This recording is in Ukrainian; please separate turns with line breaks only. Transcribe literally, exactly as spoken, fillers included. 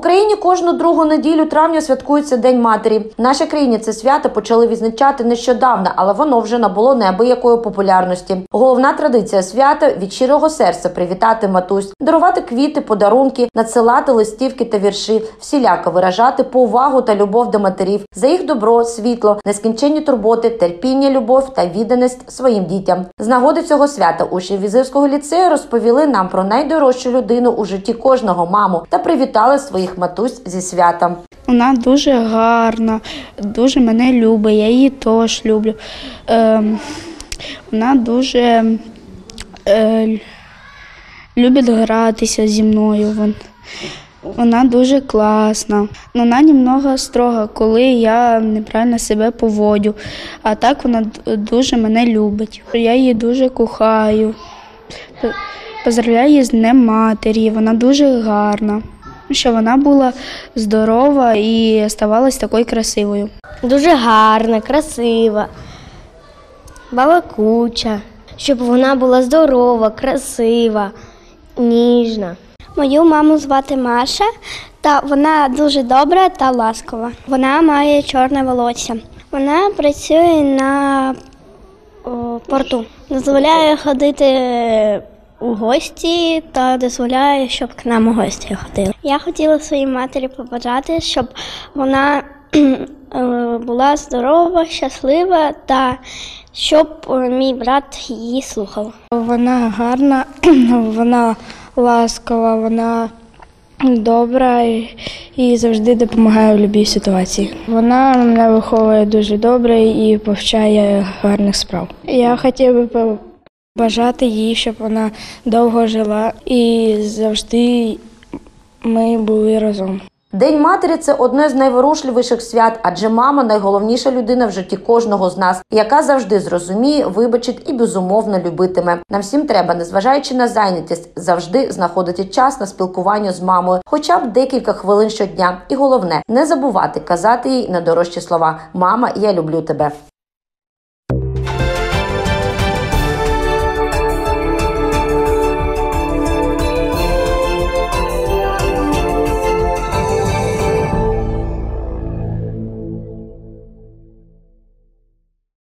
Україні кожну другу неділю травня святкується День матері. В нашій країні це свято почали відзначати нещодавно, але воно вже набуло неабиякої популярності. Головна традиція свята – від щирого серця привітати матусь, дарувати квіти, подарунки, надсилати листівки та вірші, всіляко виражати повагу та любов до матерів, за їх добро, світло, нескінченні турботи, терпіння, любов та відданість своїм дітям. З нагоди цього свята учні Візирського ліцею розповіли нам про найдорожчу людину у житті кожного – маму та привітали своїх матусь зі святом.
Вона дуже гарна, дуже мене любить, я її теж люблю. Е, вона дуже е, любить гратися зі мною. Вон, вона дуже класна. Вона немного строга, коли я неправильно себе поводжу. А так вона дуже мене любить. Я її дуже кохаю. Поздравляю її з Днем матері, вона дуже гарна. Що вона була здорова і ставалась такою красивою.
Дуже гарна, красива, балакуча, щоб вона була здорова, красива, ніжна.
Мою маму звати Маша, та вона дуже добра та ласкова. Вона має чорне волосся. Вона працює на о, порту. Дозволяє ходити у гості та дозволяє, щоб к нам у гості ходили. Я хотіла своїй матері побажати, щоб вона була здорова, щаслива та щоб мій брат її слухав.
Вона гарна, вона ласкова, вона добра і завжди допомагає в будь-якій ситуації. Вона мене виховує дуже добре і повчає гарних справ. Я хотів би бажати їй, щоб вона довго жила і завжди ми були разом.
День матері – це одне з найворушливіших свят, адже мама – найголовніша людина в житті кожного з нас, яка завжди зрозуміє, вибачить і безумовно любитиме. Нам всім треба, незважаючи на зайнятість, завжди знаходити час на спілкування з мамою, хоча б декілька хвилин щодня. І головне – не забувати казати їй найдорожчі слова «Мама, я люблю тебе».